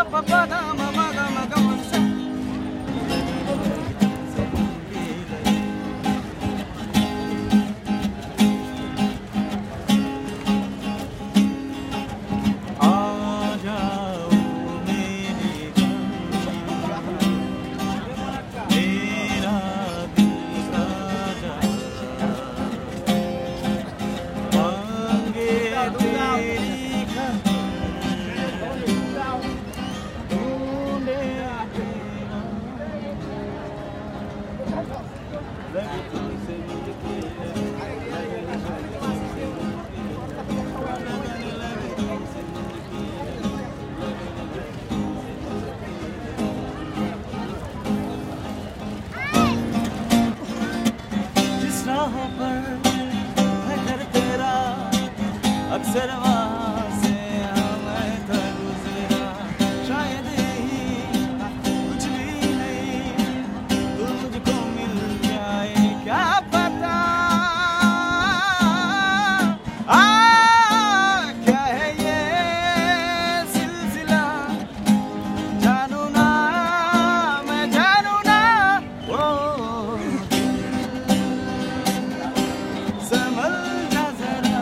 pa pa da ma ma ga ma ga ma sa. अक्सर वहाँ से मैं करूँ ज़रा शायद ही कुछ भी नहीं तो मुझको मिल जाए क्या पता क्या है ये सिलसिला जानू ना मैं जानू ना वो संभल जा ज़रा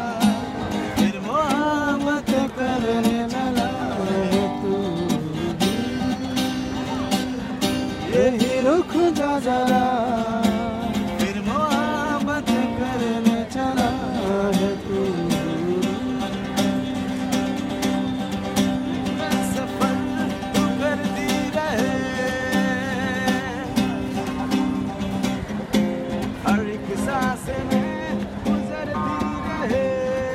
यही रुक जा जरा फिर मोहब्बत करने चला है तू सफर तू करती रहे हर एक सांस में गुजरती रहे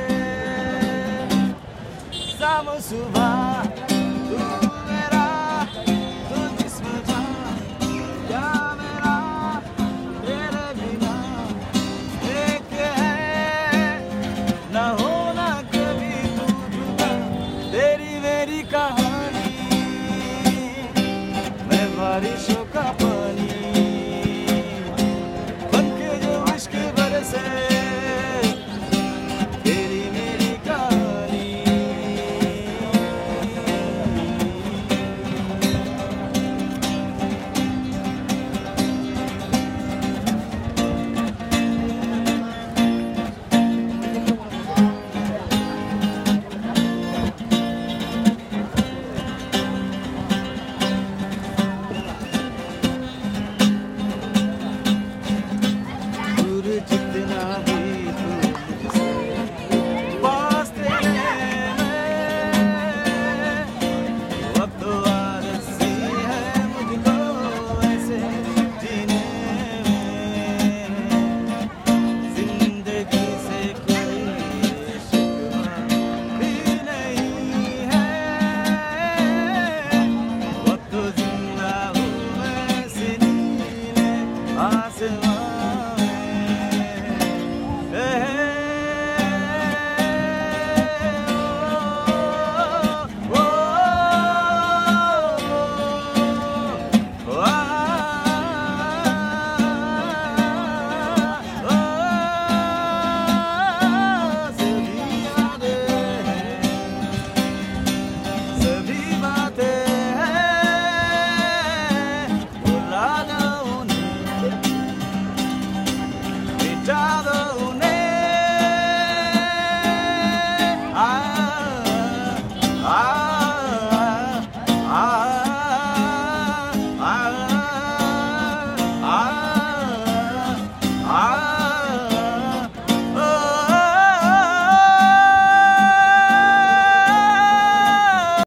शाम सुबह तू मेरा तू जिस्म क्या मेरा तेरे बिना एक है न होना कभी तू जुदा तेरी मेरी कहानी मैं बारिश